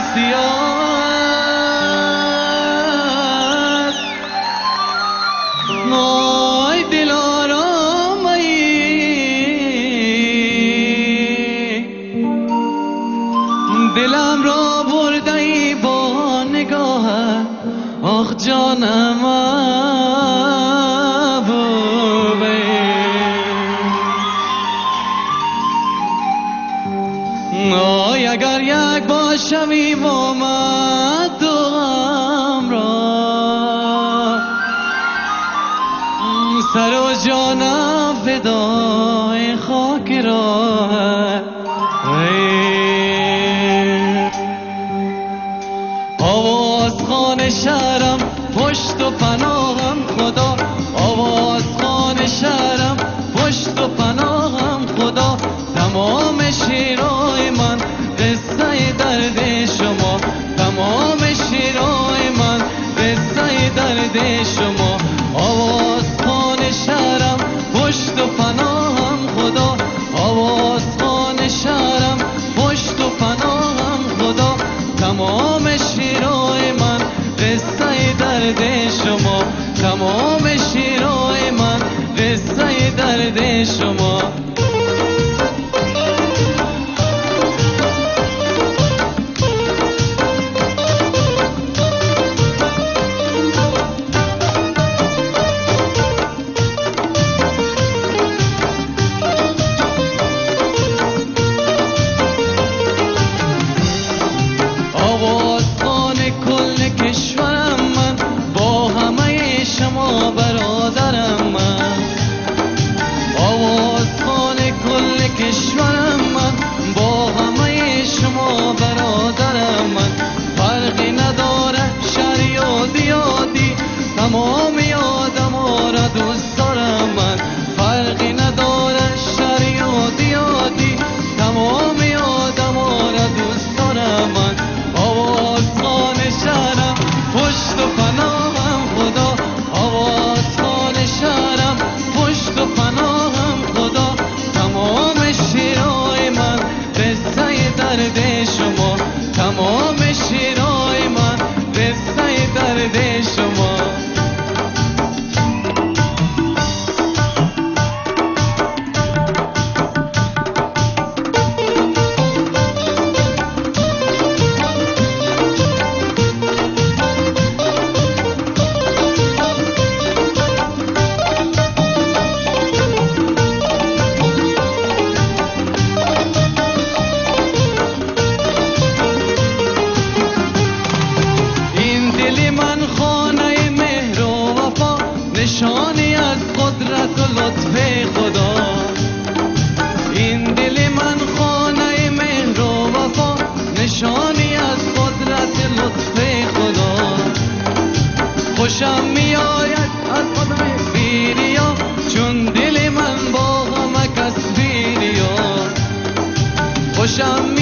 سیاه وای دلارام دلم را برده ای با نگاهت آخ جانم محبوبه آی اگر یک باشمی با من دوام را سر و جانم فدای خاک راهت آوازخوان شهرم پشت و پناهم خدا آوازخوان شهرم پشت و پناهم خدا تمام شیرای من قصه درد شما تمام شیرای من قصه درد شما آوازخوان شهرم پشت و پناهم خدا آوازخوان شهرم پشت و پناهم خدا تمام شیرای من قصه درد شما تمام شیرای من قصه درد شما آوازخوان کل کشورم من با همه شما برادرم من آوازخوان کل کشورم من با همه شما برادرم من فرقی نداره شهری و دیادی تمام آدما را دوست دارم من فرقی نداره شهری و دیادی تمام آدما را دوست دارم من آوازخوان شهرم پشت و پناهم خدا آوازخوان شهرم پشت و پناهم خدا تمام شیرای من قصه درد شما تمام شیرای من قصه درد شما نشانی از قدرت و لطف خدا این دل من خانه مهر و وفا نشانی از قدرت لطف خدا خوشم میآید از قدم بیریا چون دل من با غمک از بیریا خوشم